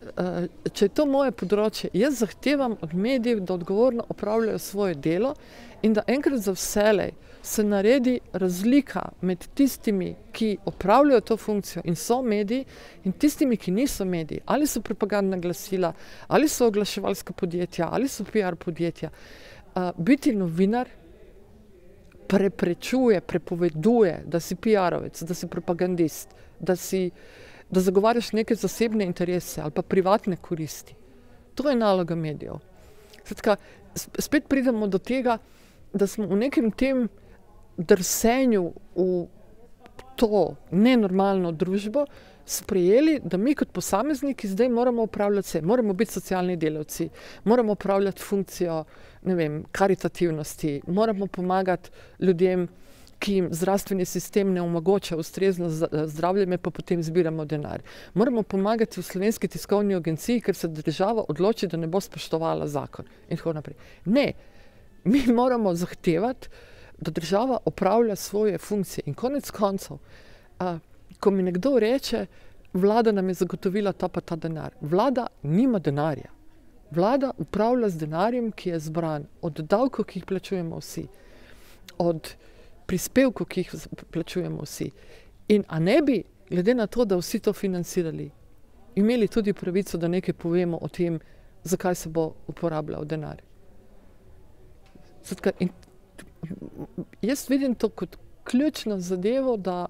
če je to moje področje, jaz zahtevam od medijev, da odgovorno opravljajo svoje delo in da enkrat za vselej se naredi razlika med tistimi, ki opravljajo to funkcijo in so mediji, in tistimi, ki niso mediji. Ali so propagandna glasila, ali so oglaševalska podjetja, ali so PR podjetja. Biti novinar preprečuje, prepoveduje, da si PR-ovec, da si propagandist, da zagovarjaš neke zasebne interese ali pa privatne koristi. To je naloga medijev. Skratka, spet pridemo do tega, da smo v nekem tem drsenju v to nenormalno družbo sprejeli, da mi kot posamezniki zdaj moramo upravljati vse. Moramo biti socialni delavci, moramo upravljati funkcijo, ne vem, karitativnosti, moramo pomagati ljudem, ki jim zdravstveni sistem ne omogoča ustrezno zdravljenje, pa potem zbiramo denar. Moramo pomagati v Slovenski tiskovni agenciji, ker se država odloči, da ne bo spoštovala zakon in tako naprej. Ne, mi moramo zahtevati, da država opravlja svoje funkcije in konec koncev, ko mi nekdo reče, vlada nam je zagotovila ta pa ta denar. Vlada nima denarja. Vlada upravlja z denarjem, ki je zbran od davkov, ki jih plačujemo vsi, od prispevkov, ki jih plačujemo vsi. In a ne bi, glede na to, da vsi to financirali, imeli tudi pravico, da nekaj povemo o tem, zakaj se bo uporabljal denar. Zatka, in jaz vidim to kot ključno zadevo, da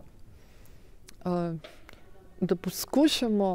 poskušamo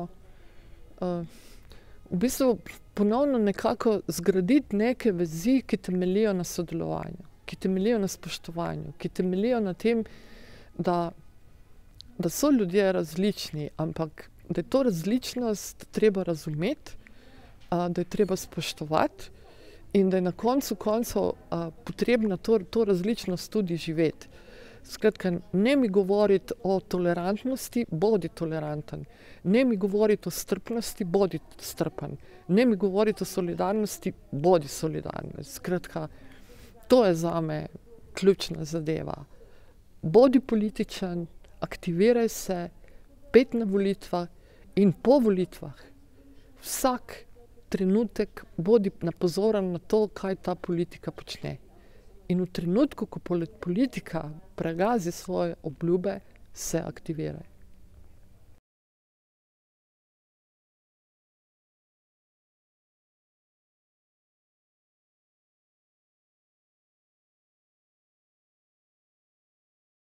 v bistvu ponovno nekako zgraditi neke vezi, ki temeljijo na sodelovanju, ki temeljijo na spoštovanju, ki temeljijo na tem, da so ljudje različni, ampak da je to različnost treba razumeti, da je treba spoštovati in da je na koncu koncev potrebno to različnost tudi živeti. Skratka, ne mi govoriti o tolerantnosti, bodi toleranten. Ne mi govoriti o strpnosti, bodi strpen. Ne mi govoriti o solidarnosti, bodi solidaren. Skratka, to je zame ključna zadeva. Bodi političen, aktiviraj se, pet na volitvah in po volitvah. Vsak trenutek bodi napozoren na to, kaj ta politika počne. In v trenutku, ko politika pregazi svoje obljube, se aktiviraj.